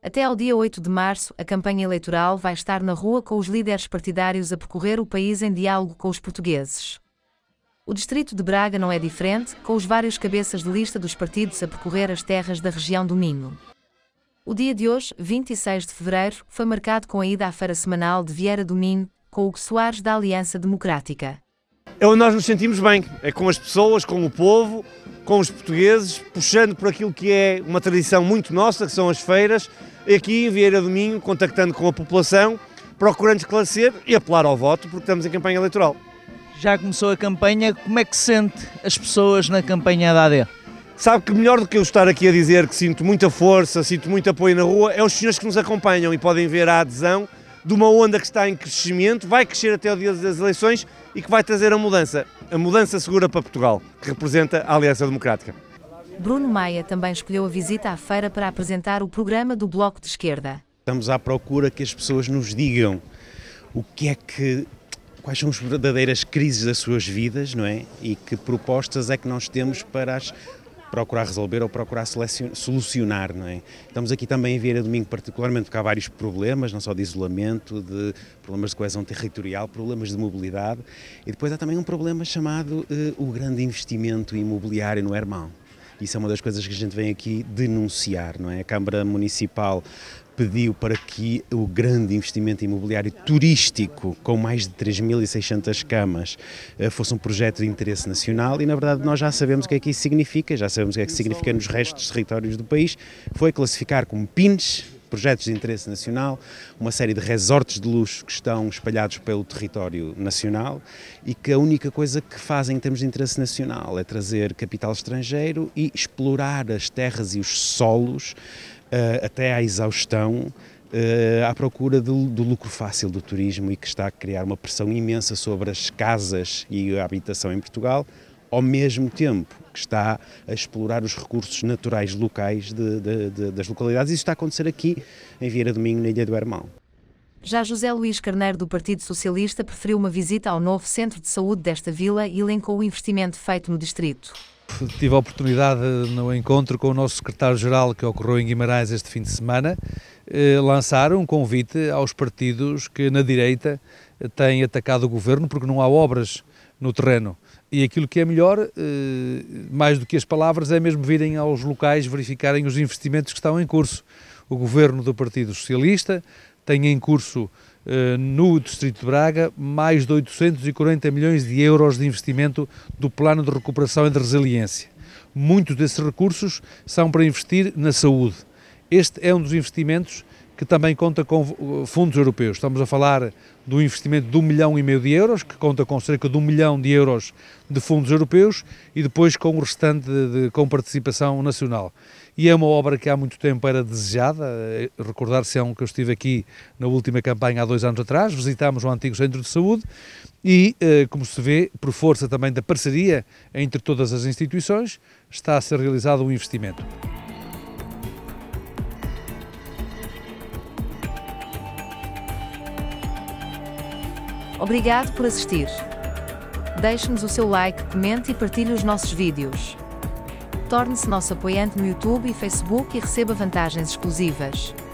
Até ao dia 8 de março, a campanha eleitoral vai estar na rua com os líderes partidários a percorrer o país em diálogo com os portugueses. O distrito de Braga não é diferente, com os vários cabeças de lista dos partidos a percorrer as terras da região do Minho. O dia de hoje, 26 de fevereiro, foi marcado com a ida à feira semanal de Vieira do Minho, com Hugo Soares da Aliança Democrática. É onde nós nos sentimos bem, é com as pessoas, com o povo, com os portugueses, puxando por aquilo que é uma tradição muito nossa, que são as feiras, aqui em Vieira do Minho, contactando com a população, procurando esclarecer e apelar ao voto, porque estamos em campanha eleitoral. Já começou a campanha, como é que se sente as pessoas na campanha da AD? Sabe que melhor do que eu estar aqui a dizer que sinto muita força, sinto muito apoio na rua, é os senhores que nos acompanham e podem ver a adesão de uma onda que está em crescimento, vai crescer até o dia das eleições e que vai trazer a mudança segura para Portugal, que representa a Aliança Democrática. Bruno Maia também escolheu a visita à feira para apresentar o programa do Bloco de Esquerda. Estamos à procura que as pessoas nos digam quais são as verdadeiras crises das suas vidas, não é? E que propostas é que nós temos para as procurar resolver ou procurar solucionar, não é? Estamos aqui também em Vieira do Minho particularmente porque há vários problemas, não só de isolamento, de problemas de coesão territorial, problemas de mobilidade e depois há também um problema chamado o grande investimento imobiliário no Hermão. Isso é uma das coisas que a gente vem aqui denunciar, não é? A Câmara Municipal pediu para que o grande investimento imobiliário turístico, com mais de 3.600 camas, fosse um projeto de interesse nacional e, na verdade, nós já sabemos o que é que isso significa, já sabemos o que é que significa nos restos dos territórios do país, foi classificar como PINs, projetos de interesse nacional, uma série de resorts de luxo que estão espalhados pelo território nacional e que a única coisa que fazem em termos de interesse nacional é trazer capital estrangeiro e explorar as terras e os solos até à exaustão, à procura do lucro fácil do turismo e que está a criar uma pressão imensa sobre as casas e a habitação em Portugal, ao mesmo tempo que está a explorar os recursos naturais locais das localidades. Isso está a acontecer aqui em Vieira do Minho, na Ilha do Hermão. Já José Luís Carneiro, do Partido Socialista, preferiu uma visita ao novo centro de saúde desta vila e elencou o investimento feito no distrito. Tive a oportunidade, no encontro com o nosso secretário-geral, que ocorreu em Guimarães este fim de semana, lançar um convite aos partidos que na direita têm atacado o governo porque não há obras no terreno. E aquilo que é melhor, mais do que as palavras, é mesmo virem aos locais verificarem os investimentos que estão em curso. O governo do Partido Socialista tem em curso no Distrito de Braga mais de 840 milhões de euros de investimento do Plano de Recuperação e de Resiliência. Muitos desses recursos são para investir na saúde. Este é um dos investimentos que também conta com fundos europeus. Estamos a falar do investimento de 1,5 milhão de euros, que conta com cerca de 1 milhão de euros de fundos europeus e depois com o restante com participação nacional. E é uma obra que há muito tempo era desejada. Recordar-se que eu estive aqui na última campanha há 2 anos atrás, visitámos o antigo centro de saúde e, como se vê, por força também da parceria entre todas as instituições, está a ser realizado um investimento. Obrigado por assistir. Deixe-nos o seu like, comente e partilhe os nossos vídeos. Torne-se nosso apoiante no YouTube e Facebook e receba vantagens exclusivas.